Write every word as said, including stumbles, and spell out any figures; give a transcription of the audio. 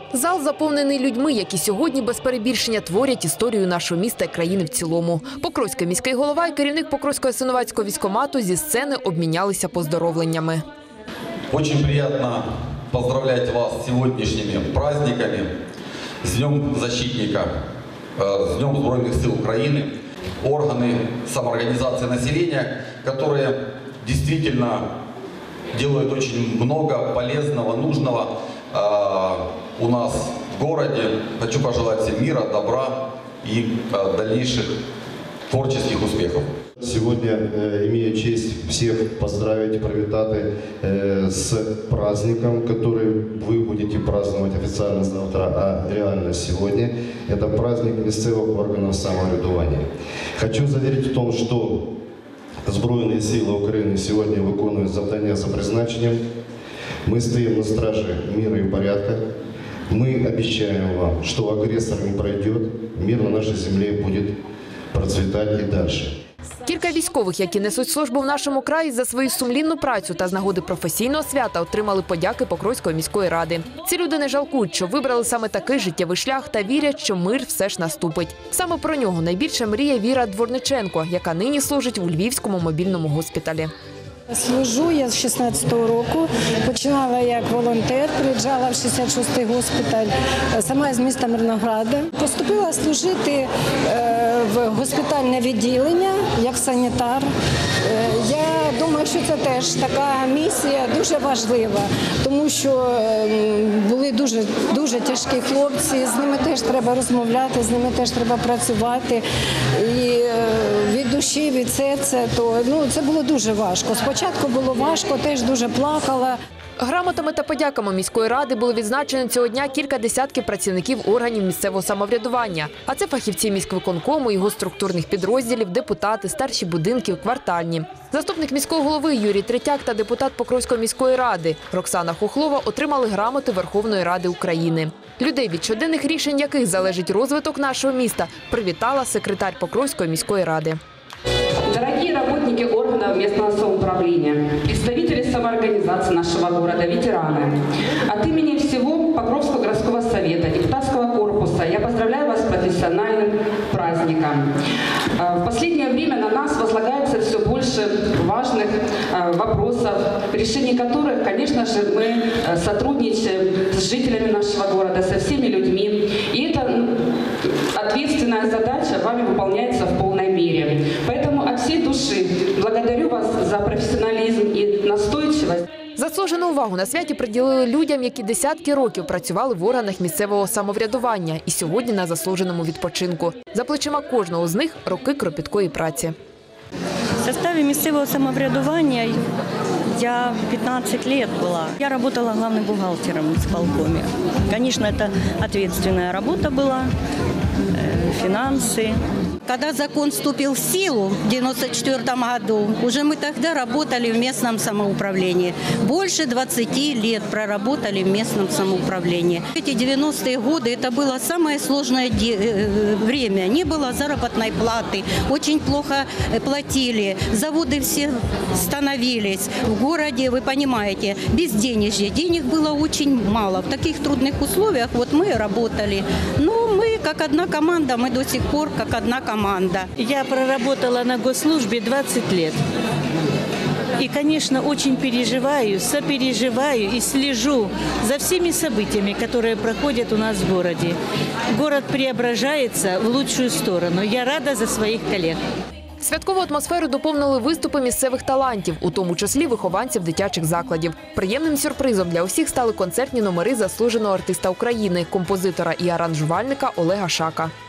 Зал заповнений людьми, які сьогодні без перебільшення творять історію нашого міста і країни в цілому. Покровський міський голова і керівник Покровського Ясиновацького військкомату зі сцени обмінялися поздоровленнями. Дуже приємно поздравляти вас з сьогоднішніми праздниками, з Днем Защитника, з Днем Збройних сил України. Органы самоорганизации населения, которые действительно делают очень много полезного, нужного э, у нас в городе. Хочу пожелать всем мира, добра и э, дальнейших творческих успехов. Сегодня э, имею честь всех поздравить, привитать э, с праздником, который вы будете праздновать официально завтра, а реально сегодня. Это праздник местных органов самоврядування. Хочу заверить в том, что Збройні сили України сегодня выполняют завдання за призначением. Мы стоим на страже мира и порядка. Мы обещаем вам, что агрессор не пройдет, мир на нашей земле будет процвітати і далі. Кілька військових, які несуть службу в нашому краї, за свою сумлінну працю та з нагоди професійного свята отримали подяки Покровської міської ради. Ці люди не жалкують, що вибрали саме такий життєвий шлях та вірять, що мир все ж наступить. Саме про нього найбільше мріє Віра Дворниченко, яка нині служить у Львівському мобільному госпіталі. Служу я з шістнадцятого року, починала як волонтер, приїжджала в шістдесят шостий госпіталь, сама з міста Мирнограда. Поступила служити в госпітальне відділення як санітар. Я думаю, що це теж така місія дуже важлива, тому що були дуже, дуже тяжкі хлопці, з ними теж треба розмовляти, з ними теж треба працювати. І від душі, від серця, то ну, це було дуже важко. Спочатку було важко, теж дуже плакала. Грамотами та подяками міської ради були відзначені цього дня кілька десятків працівників органів місцевого самоврядування. А це фахівці міськвиконкому, його структурних підрозділів, депутати, старші будинків, квартальні. Заступник міського голови Юрій Третяк та депутат Покровської міської ради Роксана Хохлова отримали грамоти Верховної Ради України. Людей, від щоденних рішень яких залежить розвиток нашого міста, привітала секретар Покровської міської ради. Дорогие работники органов местного самоуправления, представители самоорганизации нашего города, ветераны, от имени всего Покровского городского совета, депутатского корпуса я поздравляю вас с профессиональным праздником. В последнее время на нас возлагается все больше важных вопросов, в решении которых, конечно же, мы сотрудничаем с жителями нашего города, со всеми людьми. И эта ответственная задача вами выполняется в полной мере. Поэтому от всей души благодарю вас за профессионализм и настойчивость. Заслужену увагу на святі приділили людям, які десятки років працювали в органах місцевого самоврядування і сьогодні на заслуженому відпочинку. За плечима кожного з них – роки кропіткої праці. В составе місцевого самоврядування я пятнадцать лет была. Я работала главным бухгалтером в исполкоме. Конечно, это ответственная работа была, финансы. Когда закон вступил в силу в девяносто четвёртом году, уже мы тогда работали в местном самоуправлении. Больше двадцати лет проработали в местном самоуправлении. Эти девяностые годы это было самое сложное время. Не было заработной платы, очень плохо платили, заводы все становились. В городе, вы понимаете, безденежье, денег было очень мало. В таких трудных условиях вот мы работали. Но мы как одна команда, мы до сих пор как одна команда. Я проработала на госслужбе двадцать лет. И, конечно, очень переживаю, сопереживаю и слежу за всеми событиями, которые проходят у нас в городе. Город преображается в лучшую сторону. Я рада за своих коллег. Святкову атмосферу доповнили виступи місцевих талантів, у тому числі вихованців дитячих закладів. Приємним сюрпризом для усіх стали концертні номери заслуженого артиста України, композитора і аранжувальника Олега Шака.